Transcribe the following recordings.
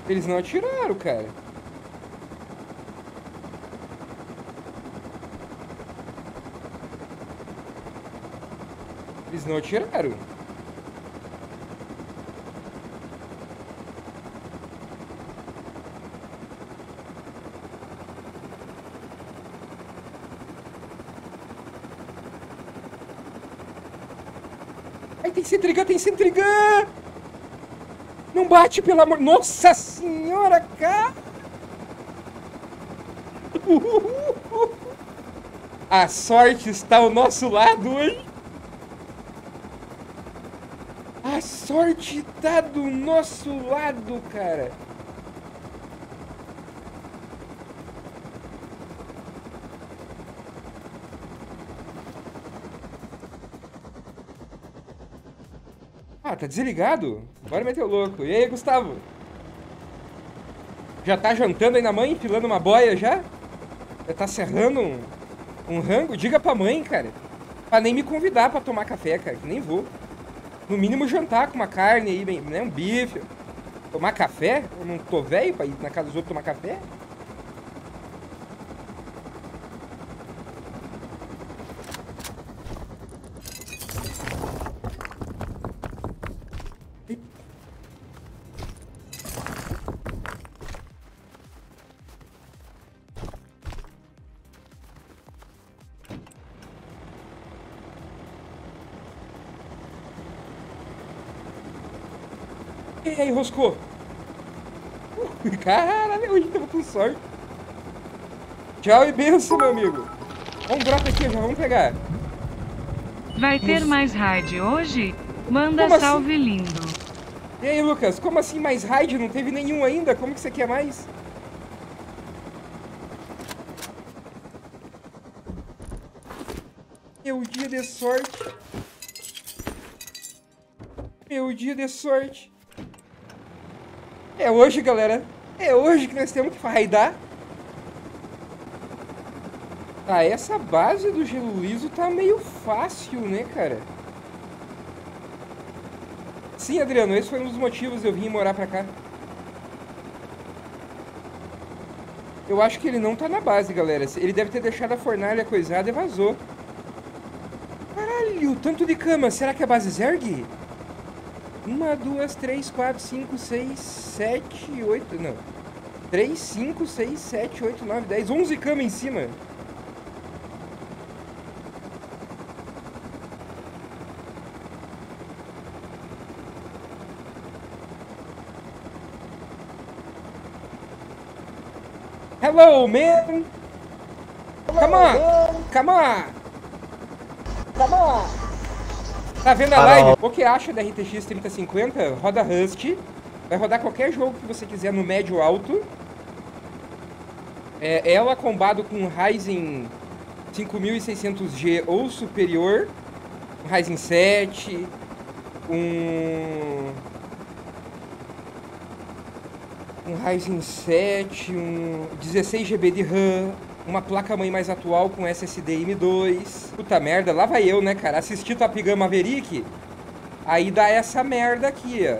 Eles não atiraram, cara. Eles não atiraram. Ai, tem centrigan, tem centrigan! Não bate, pelo amor... Nossa senhora, cara! A sorte está ao nosso lado, hein? A sorte tá do nosso lado, cara. Ah, tá desligado? Bora meter o louco. E aí, Gustavo? Já tá jantando aí na mãe? Enfilando uma boia já? Já tá serrando um rango? Diga pra mãe, cara. Pra nem me convidar pra tomar café, cara. Que nem vou. No mínimo jantar com uma carne aí, bem, né? Um bife. Tomar café? Eu não tô velho pra ir na casa dos outros tomar café? E aí, roscou? Caralho, hoje tava com sorte. Tchau e benção, meu amigo. Vamos drop aqui, já vamos pegar. Vai ter mais raid hoje? Manda Como salve assim? lindo. E aí, Lucas, como assim mais raid? Não teve nenhum ainda? Como que você quer mais? Meu dia de sorte. Meu dia de sorte. É hoje, galera. É hoje que nós temos que raidar. Ah, essa base do gelo liso tá meio fácil, né, cara? Sim, Adriano, esse foi um dos motivos de eu vir morar pra cá. Eu acho que ele não tá na base, galera. Ele deve ter deixado a fornalha coisada e vazou. Caralho, tanto de cama. Será que a base Zerg? 1, 2, 3, 4, 5, 6, 7, 8... Não. 3, 5, 6, 7, 8, 9, 10, 11 camas em cima. Hello, man! Come on! Come on! Come on! Tá vendo a live? O que acha da RTX 3050? Roda Rust. Vai rodar qualquer jogo que você quiser no médio alto. Ela combado com Ryzen 5600G ou superior. Um Ryzen 7. Um Ryzen 7. Um 16 GB de RAM. Uma placa-mãe mais atual com SSD M2. Puta merda, lá vai eu, né, cara? Assisti Top Gun Maverick. Aí dá essa merda aqui, ó.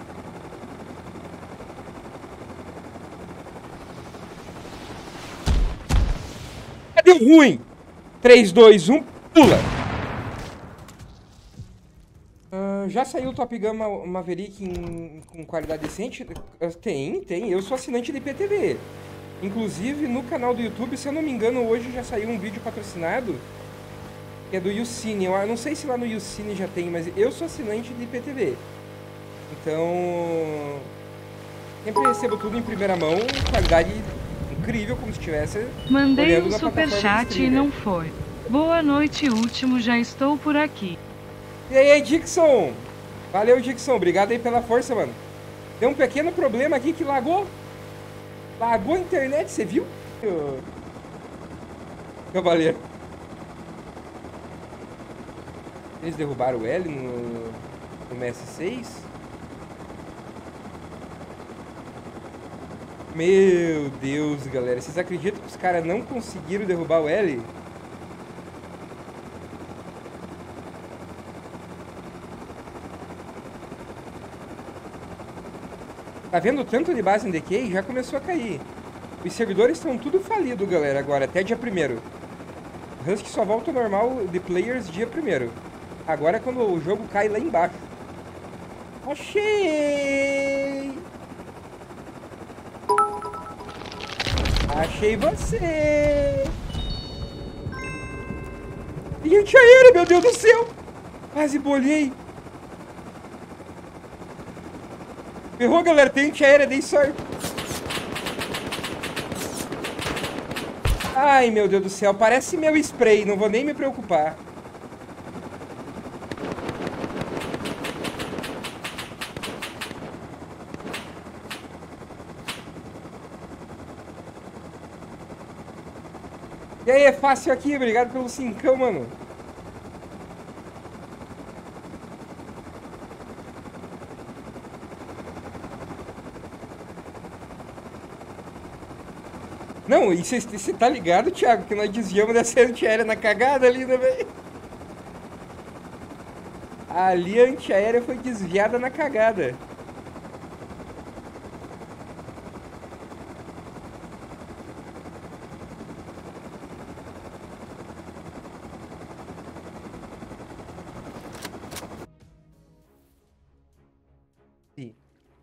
Deu ruim. 3, 2, 1, pula. Já saiu o Top Gun Maverick com qualidade decente? Tem. Eu sou assinante de IPTV. Inclusive, no canal do YouTube, se eu não me engano, hoje já saiu um vídeo patrocinado, que é do YouCine. Eu não sei se lá no YouCine já tem, mas eu sou assinante de IPTV. Então, sempre recebo tudo em primeira mão, qualidade incrível, como se estivesse Mandei olhando um na plataforma de superchat e streamer. não foi. Boa noite, último, já estou por aqui. E aí, Dixon? Valeu, Dixon. Obrigado aí pela força, mano. Tem um pequeno problema aqui que lagou. Lagou a internet, você viu? Cavaleiro. Eles derrubaram o L no MS6? Meu Deus, galera. Vocês acreditam que os caras não conseguiram derrubar o L? Tá vendo o tanto de base em DK? Já começou a cair. Os servidores estão tudo falidos, galera, agora, até dia 1º. Husky só volta ao normal de players dia 1º. Agora é quando o jogo cai lá embaixo. Achei! Achei você! E antiaérea, meu Deus do céu! Quase bolhei! Ferrou, galera, tem antiaérea, dei sorte. Ai, meu Deus do céu, parece meu spray, não vou nem me preocupar. E aí, é fácil aqui, obrigado pelo 5, mano. Não, e você tá ligado, Thiago, que nós desviamos dessa antiaérea na cagada ali, né, velho? Ali a antiaérea foi desviada na cagada. Sim.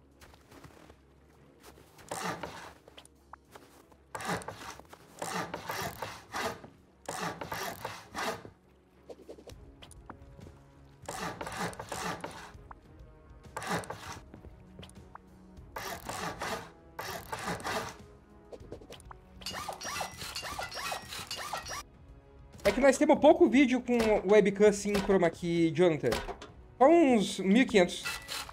É que nós temos pouco vídeo com webcam síncrona aqui, Jonathan. Só uns 1500.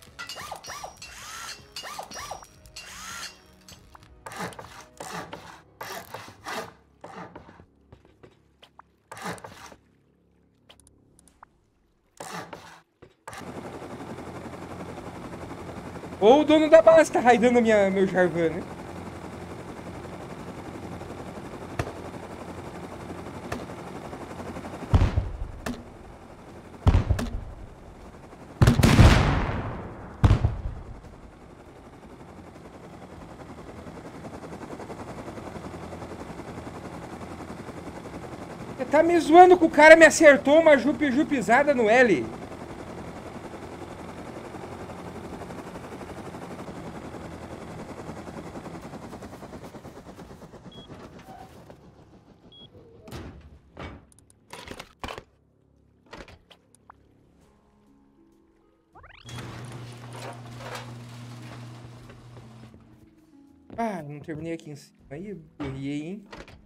Ou o dono da base tá raidando meu Jarvan, né? Você tá me zoando que o cara me acertou uma jupizada no L. Ah, não terminei aqui em cima. Aí, burriei, hein?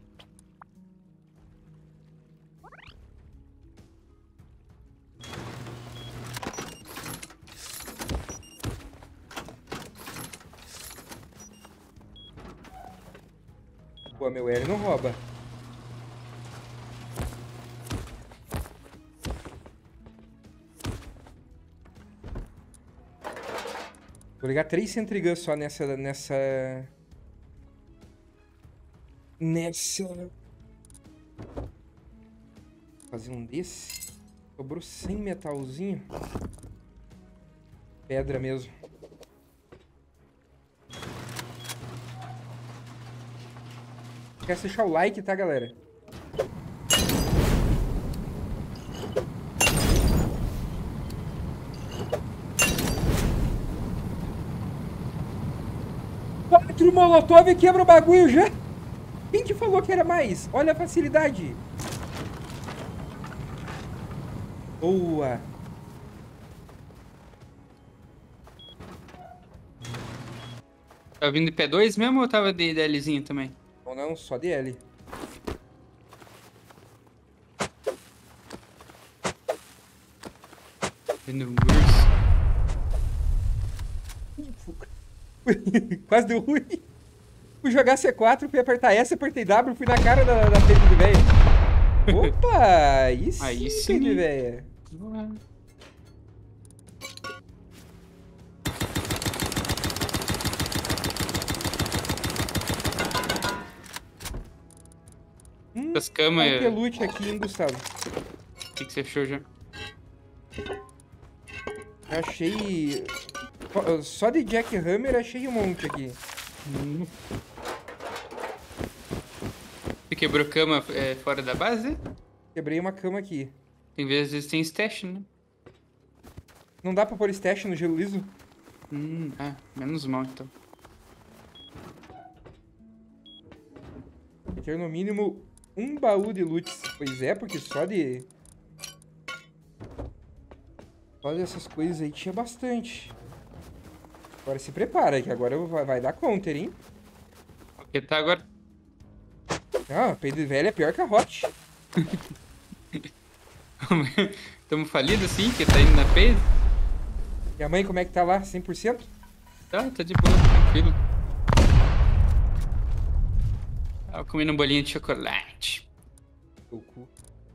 Pô, meu L não rouba. Vou ligar 3 Centrigun só nessa... Fazer um desse. Sobrou 100 metalzinho. Pedra mesmo. Quer deixar o like, tá, galera? Quatro molotov e quebra o bagulho já. Quem que falou que era mais? Olha a facilidade. Boa. Tava vindo de P2 mesmo ou tava de DLzinho também? Ou não, só DL. Vindo urso. Quase deu ruim. Fui jogar C4, fui apertar S, apertei W, fui na cara da frente de velho. Opa! Aí sim, de velho. As camas. Tem loot aqui, hein, Gustavo? O que você achou já? Achei Só de jackhammer achei um monte aqui. Você quebrou cama fora da base? Quebrei uma cama aqui. Tem vezes tem stash, né? Não dá pra pôr stash no gelo liso? Menos mal então. Tem que ter no mínimo um baú de loot. Pois é, porque só de... Só dessas coisas aí tinha bastante. Agora se prepara, que agora vai dar counter, hein? Porque tá agora. Ah, peido velho é pior que a hot. Tamo falido assim, que tá indo na peido? E a mãe, como é que tá lá? 100%? Tá de boa, tranquilo. Tava comendo um bolinho de chocolate. O cu.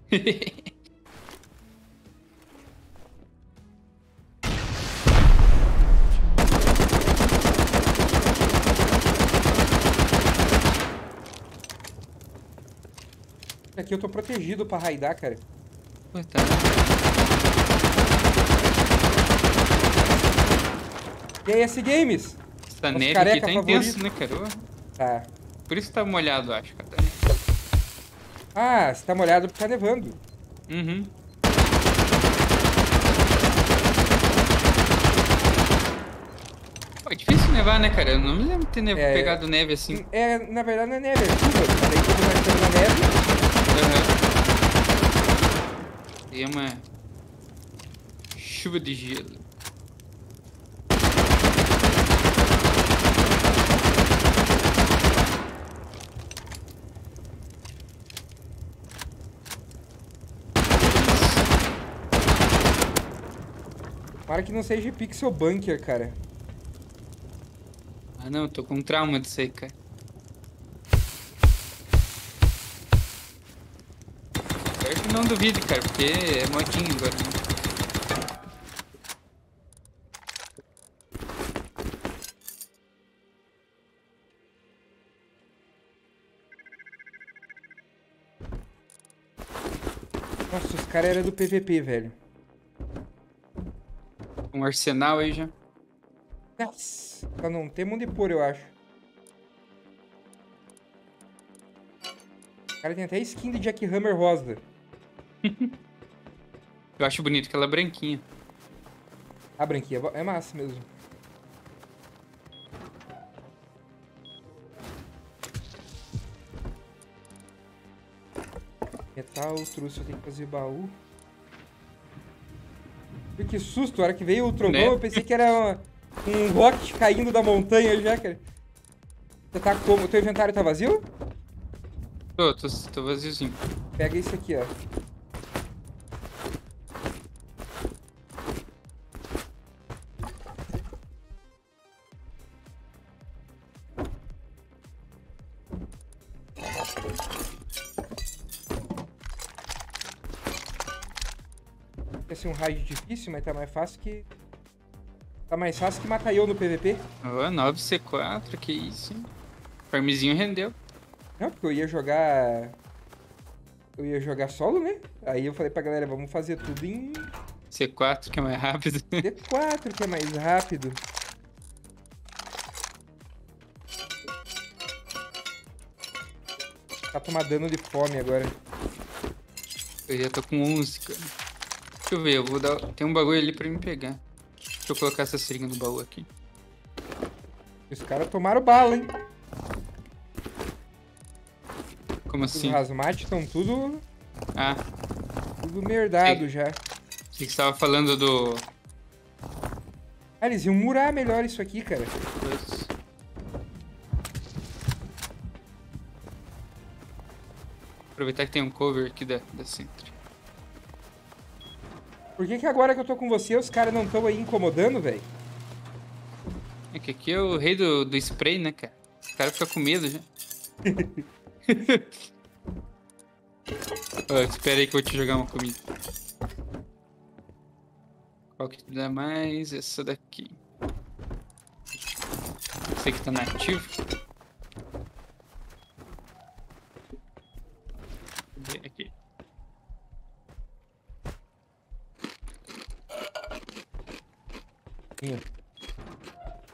Aqui eu tô protegido pra raidar, cara. Pô, tá. E aí, S Games? Essa Os neve aqui careca tá favorito. intenso, né, cara? Ô, Tá. por isso tá molhado, acho, cara. Ah, você tá molhado porque tá nevando. Uhum. Pô, é difícil nevar, né, cara? Eu não me lembro de ter pegado neve assim. Na verdade não é neve, é chuva. Daí quando nós estamos na neve, E é uma chuva de gelo. para que não seja Pixel Bunker, cara. Ah, não, eu tô com trauma disso aí, cara. Pior que não duvide, cara, porque é modinho agora, né? Nossa, os caras eram do PVP, velho. Um arsenal aí já. Nossa, pra não ter onde pôr, eu acho. O cara tem até skin de Jackhammer rosa. Eu acho bonito aquela branquinha. A branquinha é massa mesmo. Metal, trouxe, eu tenho que fazer baú. Que susto, a hora que veio o trovão, Né? eu pensei que era um rocket caindo da montanha já, cara. Você tá como? O teu inventário tá vazio? Tô vaziozinho. Pega esse aqui, ó. Quer ser um raid difícil, mas tá mais fácil que... Tá mais fácil que matar eu no PVP. Ó, 9C4, que isso, hein? Farmzinho rendeu. Não, porque eu ia jogar... Eu ia jogar solo, né? Aí eu falei pra galera, vamos fazer tudo em C4, que é mais rápido. D4, que é mais rápido. Tá tomando dano de fome agora. Eu já tô com 11, cara. Deixa eu ver, eu vou dar... Tem um bagulho ali pra me pegar. Deixa eu colocar essa seringa no baú aqui. Os caras tomaram bala, hein? Como Os assim? Hazmat estão tudo Ah, merdado Sim. já. achei que você tava falando do... Ah, eles iam murar melhor isso aqui, cara. Aproveitar que tem um cover aqui da Sentry. Por que agora que eu tô com você, os caras não estão aí incomodando, velho? É que aqui é o rei do spray, né, cara? Os caras ficam com medo já. Ó, espera aí que eu vou te jogar uma comida. Qual que dá mais? Essa daqui. Esse aqui tá nativo. Aqui.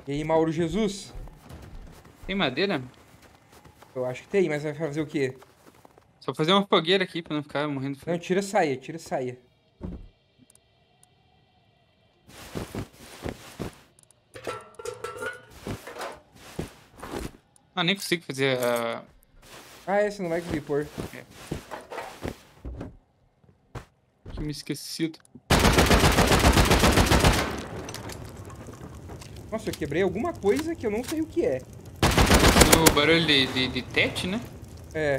E aí, Mauro Jesus? Tem madeira? Eu acho que tem, mas vai fazer o quê? Só fazer uma fogueira aqui pra não ficar morrendo de Não, frio. tira saia, tira saia. Ah, nem consigo fazer a... Ah, esse não vai conseguir pôr. Que me esquecido. Nossa, eu quebrei alguma coisa que eu não sei o que é. O barulho de tete, né? É.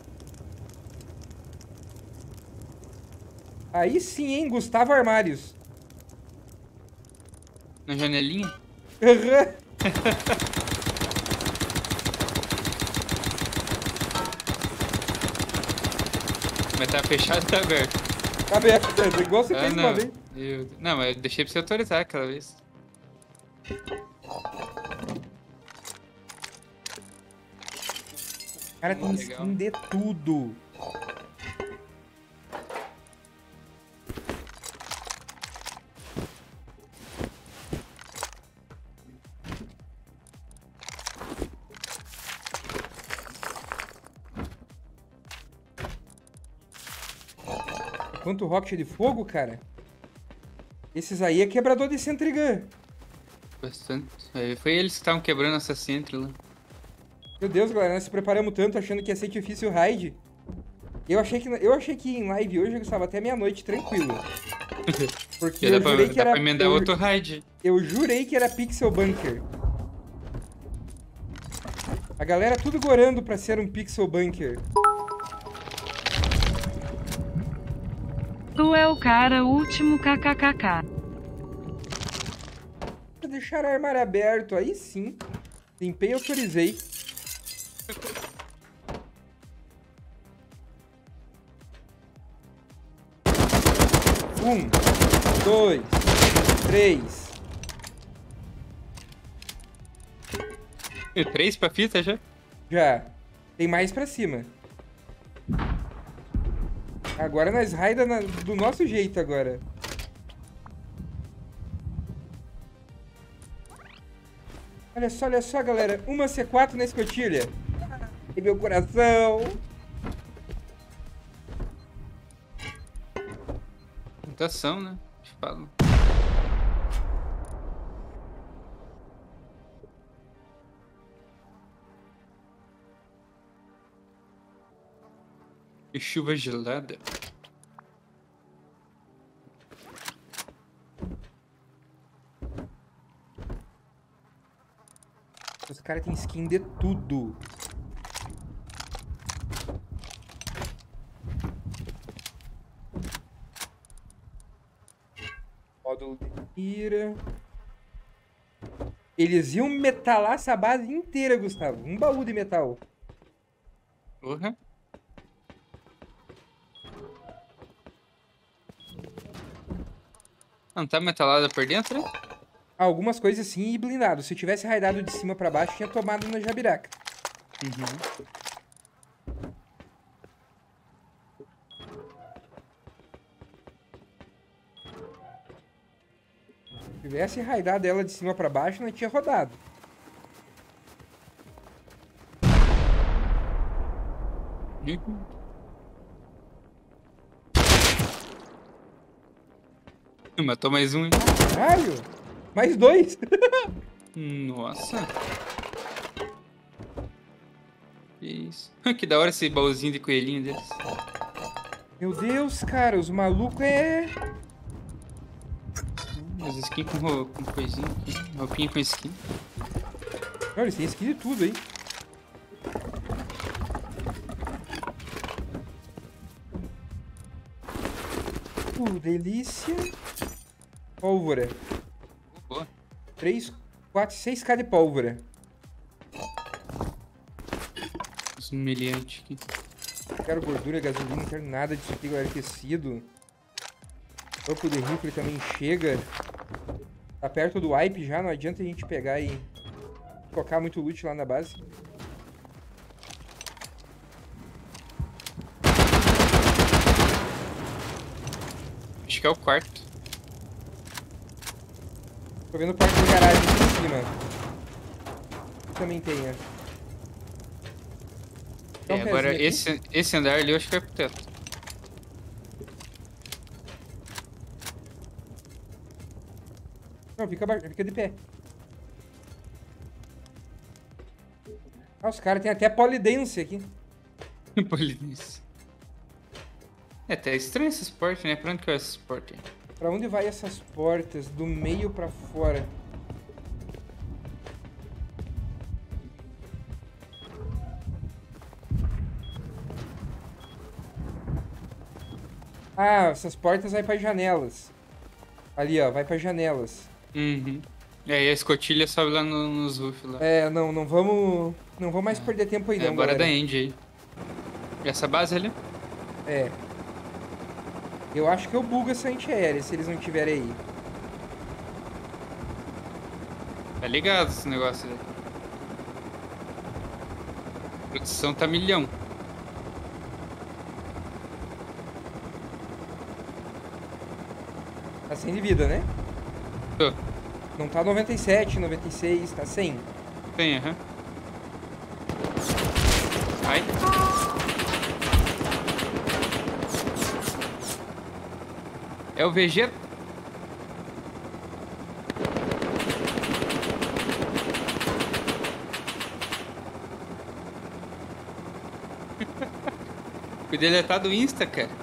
Aí sim, hein, Gustavo Armários. Na janelinha. Mas tá fechado ou tá aberto? Tá aberto, é igual você fez uma não. vez. Não, mas eu deixei pra você autorizar aquela vez. Cara, tem Legal. skin de tudo. Quanto rocket de fogo, cara? Esses aí é quebrador de Sentrigun. Bastante. Aí foi eles que estavam quebrando essa centro lá. Meu Deus, galera, nós se preparamos tanto achando que ia ser difícil o raid. Eu achei que em live hoje eu estava até meia-noite tranquilo. Porque Já eu dá jurei pra, que dá era. pra emendar outro raid. Eu jurei que era Pixel Bunker. A galera tudo gorando pra ser um Pixel Bunker. Tu é o cara último kkkk. Pra deixar armário aberto, aí sim. Limpei e autorizei. Um, dois, três. E 3 pra fita já? Já. Tem mais pra cima. Agora nós raida do nosso jeito agora. Olha só, galera. Uma C4 na escotilha. E meu coração. Mutação, né? Falo. E chuva gelada. Os caras têm skin de tudo. Módulo de mira. Eles iam metalar essa base inteira, Gustavo. Um baú de metal. Porra. Não tá metalada por dentro, né? Algumas coisas sim e blindado. Se tivesse raidado de cima pra baixo, tinha tomado na jabiraca. Uhum. Se tivesse raidado ela de cima pra baixo, não tinha rodado. Uhum. Matou mais um, hein? Caralho! Mais dois! Nossa. Que isso. Que da hora esse baúzinho de coelhinho deles. Meu Deus, cara, os malucos é... As skins com coisinha aqui. Roupinha com skin. Olha, eles têm skin de tudo aí. Delícia. Pólvora. Boa. 3, 4, 6k de pólvora. Os humilhantes aqui. Não quero gordura, gasolina, não quero nada disso aqui, galera. Aquecido. Corpo de rifle também chega. Tá perto do wipe já, não adianta a gente pegar e colocar muito loot lá na base. Acho que é o quarto. Tô vendo parte da garagem aqui em cima. também tenha. Dá É, um agora pezinho aqui. esse andar ali eu acho que é pro teto. Não, fica de pé. Ah, os caras têm até polidense aqui. Polidense. É, tá estranho esses portas, né? Pra onde que vai esses portas aí? Pra onde vai essas portas? Do meio pra fora. Ah, essas portas vai pra janelas. Ali, ó, vai pra janelas. Uhum. E aí a escotilha sobe lá nos roof lá. É, não vamos... Não vamos mais perder tempo aí É, não, bora galera. da end aí. E essa base ali? É. Eu acho que eu bugo essa antiaérea, se eles não estiverem aí. Tá ligado esse negócio aí. A produção tá milhão. Tá 100 de vida, né? Tô. Não tá 97, 96, tá 100. Tem, aham. Ai. É o Vegeta? Fui deletar do Insta, cara.